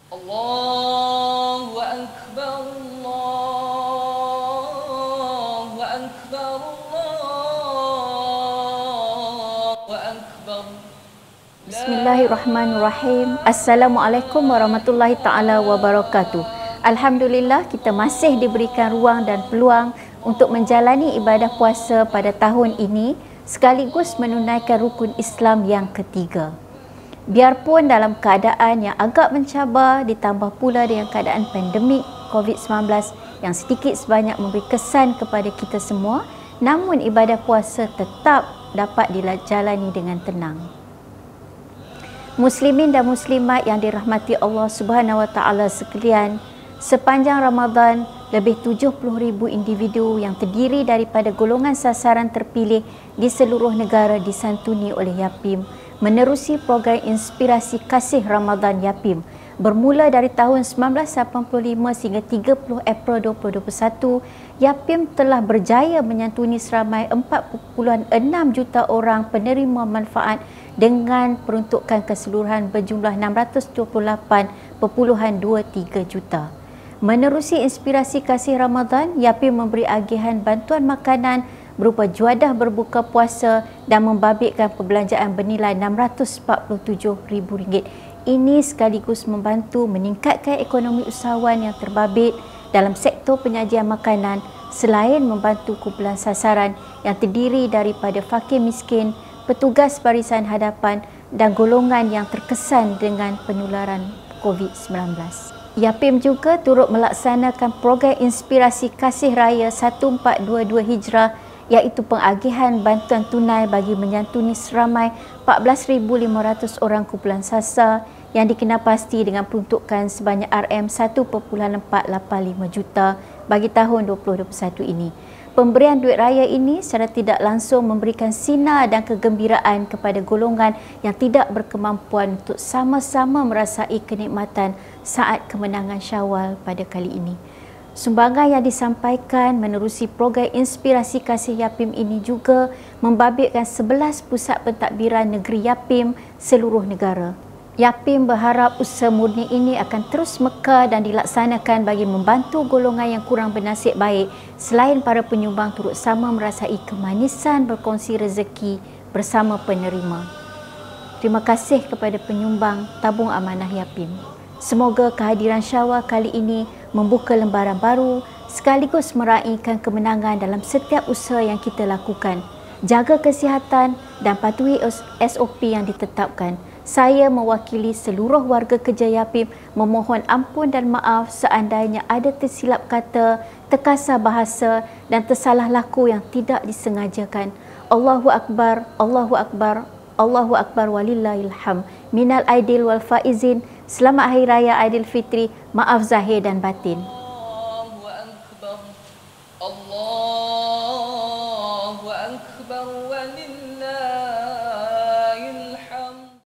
Allahu Akbar, Allahu Akbar, Allahu Akbar. Bismillahirrahmanirrahim. Assalamualaikum warahmatullahi taala wabarakatuh. Alhamdulillah, kita masih diberikan ruang dan peluang untuk menjalani ibadah puasa pada tahun ini sekaligus menunaikan rukun Islam yang ketiga. Biarpun dalam keadaan yang agak mencabar ditambah pula dengan keadaan pandemik COVID-19 yang sedikit sebanyak memberi kesan kepada kita semua, namun ibadah puasa tetap dapat dijalani dengan tenang. Muslimin dan muslimat yang dirahmati Allah Subhanahu Wa Taala sekalian, sepanjang Ramadan lebih 70,000 individu yang terdiri daripada golongan sasaran terpilih di seluruh negara disantuni oleh Yapim menerusi program inspirasi kasih Ramadan Yapim bermula dari tahun 1985 sehingga 30 April 2021. Yapim telah berjaya menyantuni seramai 4.6 juta orang penerima manfaat dengan peruntukan keseluruhan berjumlah 628.23 juta. Menerusi inspirasi kasih Ramadan, Yapim memberi agihan bantuan makanan berupa juadah berbuka puasa dan membabitkan perbelanjaan bernilai RM647,000. Ini sekaligus membantu meningkatkan ekonomi usahawan yang terbabit dalam sektor penyajian makanan selain membantu kumpulan sasaran yang terdiri daripada fakir miskin, petugas barisan hadapan dan golongan yang terkesan dengan penularan COVID-19. Yapim juga turut melaksanakan program inspirasi kasih raya 1422 Hijrah iaitu pengagihan bantuan tunai bagi menyantuni seramai 14,500 orang kumpulan sasar yang dikenapasti dengan peruntukan sebanyak RM1.485 juta bagi tahun 2021 ini. Pemberian duit raya ini secara tidak langsung memberikan sinar dan kegembiraan kepada golongan yang tidak berkemampuan untuk sama-sama merasai kenikmatan saat kemenangan Syawal pada kali ini. Sumbangan yang disampaikan menerusi program inspirasi kasih Yapim ini juga membabitkan 11 pusat pentadbiran negeri Yapim seluruh negara. Yapim berharap usaha murni ini akan terus mekar dan dilaksanakan bagi membantu golongan yang kurang bernasib baik selain para penyumbang turut sama merasai kemanisan berkongsi rezeki bersama penerima. Terima kasih kepada penyumbang tabung amanah Yapim. Semoga kehadiran Syawal kali ini membuka lembaran baru sekaligus meraihkan kemenangan dalam setiap usaha yang kita lakukan. Jaga kesihatan dan patuhi SOP yang ditetapkan. Saya mewakili seluruh warga kerja Yapim memohon ampun dan maaf seandainya ada tersilap kata, terkasar bahasa dan tersalah laku yang tidak disengajakan. Allahu Akbar, Allahu Akbar, Allahu Akbar walillahil hamd. Minal aidil wal faizin. Selamat Hari Raya Aidilfitri. Maaf zahir dan batin. Allahu Akbar, Allahu Akbar walillahil